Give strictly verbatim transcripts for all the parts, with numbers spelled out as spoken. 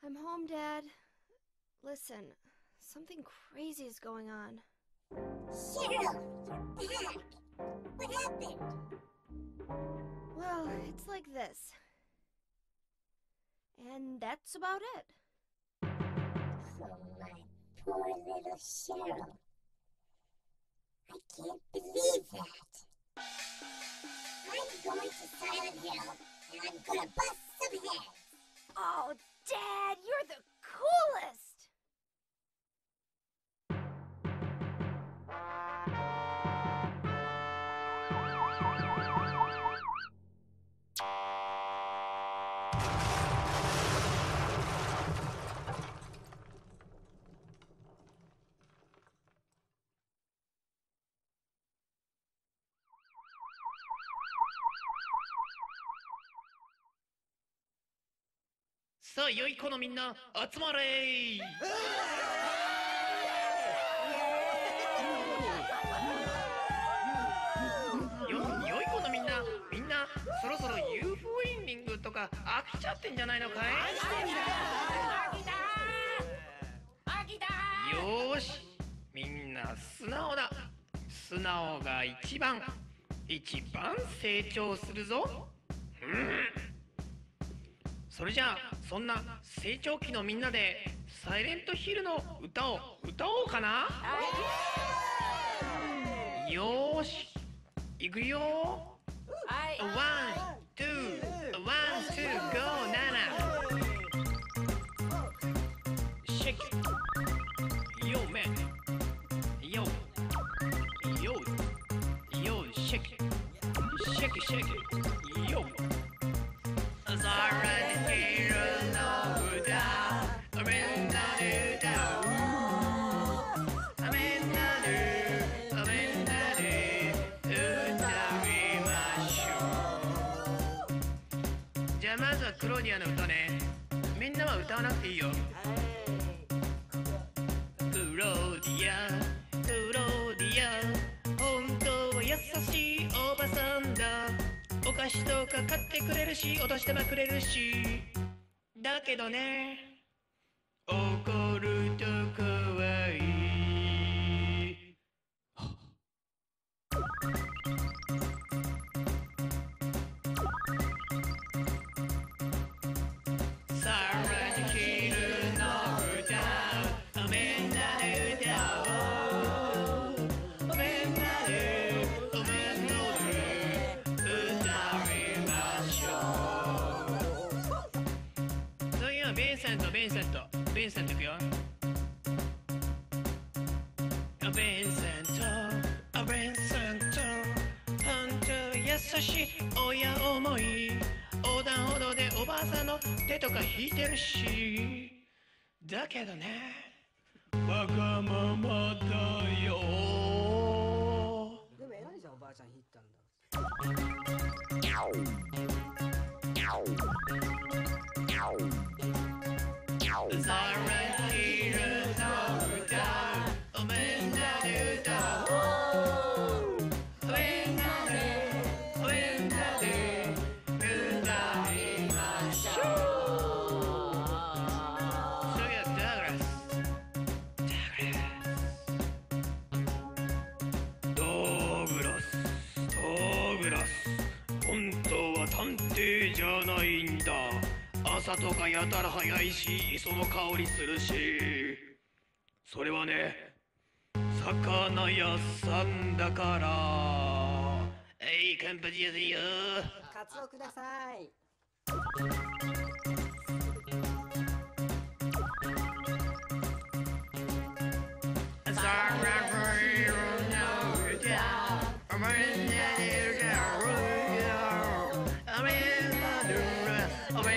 I'm home, Dad. Listen, something crazy is going on. Cheryl, you're back! What happened? Well, it's like this. And that's about it. Oh, my poor little Cheryl. I can't believe that. I'm going to Silent Hill, and I'm gonna bust some heads. Oh, Dad, you're the coolest! さあ良い子のみんな集まれー。よ良い子のみんなみんなそろそろ ユーフォー エンディングとか飽きちゃってんじゃないのかい？よーし、みんな素直だ。素直が一番一番成長するぞ。うん。それじゃあそんな成長期のみんなでサイレントヒルの歌を歌おうかな。よーし、いくよ。ワン、ツー、ワン、ツー、ゴー、ナナ。シェイク、ヨーメン、ヨー、ヨー、ヨー、シェイク、シェイク、シェイク、ヨー。じゃあまずはクローディアの歌ね。みんなは歌わなくていいよ。クローディア、クローディア、本当は優しいおばさんだ。お菓子とか買ってくれるし、お年玉くれるし。だけどね、怒ると怖い。ベンセント、ベンセント、ベンセントいくよ。ベンセント、ベンセント、本当優しい親思い。横断歩道でおばあさんの手とか引いてるし。だけどね、わがままだよ。 でも偉いじゃん、おばあちゃん引いたんだ。 ザラヒルの歌、おみんなで歌おう。みんなで、みんなで歌いましょう。それはダグラス、ダグラス、ダグラス、本当は探偵じゃないんだ。朝とかやたら早いし、磯の香りするし。それはね、魚屋さんだから。えい、カンパチやせよ。 カツオください。 ザラヒルの歌、みんなで歌おう。みんなで歌おう。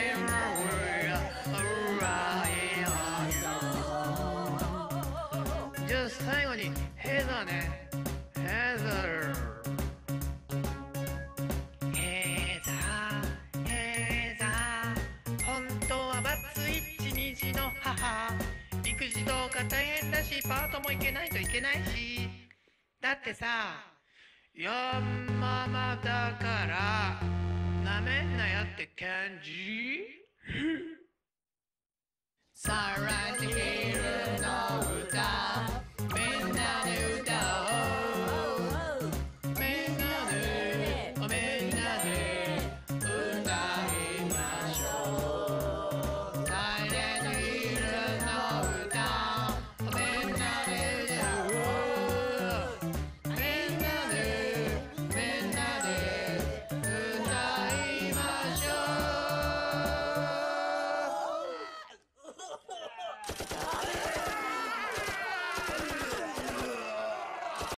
じゃあ最後にヘザーね。ヘザー、ヘザー、ヘザー、本当はバツイチにじの母。育児とか大変だし、パートも行けないといけないし。だってさ、ヤンママだからなめんなやって感じ。 Siren